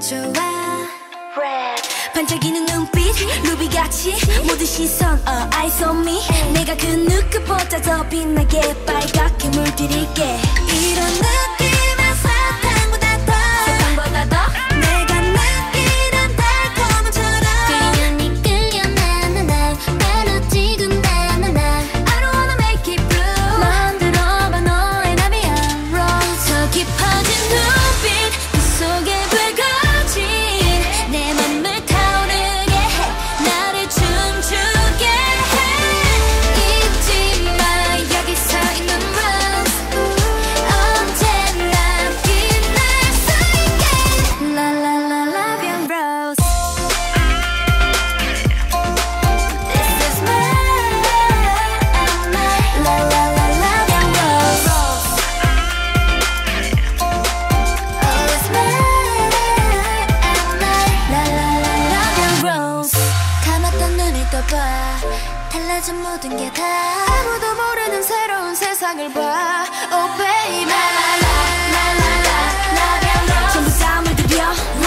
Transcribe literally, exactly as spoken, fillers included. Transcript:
좋아 반짝이는 눈빛 루비같이 모든 시선 uh, eyes on me 내가 그 누구보다 더 빛나게 빨갛게 물들일게 이런 느낌은 사탕보다 더 사탕보다 더 내가 느끼는 달콤함처럼 끌려 니 끌려 나나나 바로 지금 나나나 I don't wanna make it blue 만들어봐 너의 나비야 rose 더 깊어진 눈빛 그 속에 불거진 내 맘을 타오르게 해 나를 춤추게 해 잊지 마 여기서 있는 rose 언제나 빛날 수 있게 La la la love you rose This is mine La la la love you rose Oh it's mine La la la love you rose 감았던 눈을 떠봐 달라진 모든 게 다 아무도 모르는 새로운 세상을 봐 Oh baby La la la la la love you rose 전부 다 물들여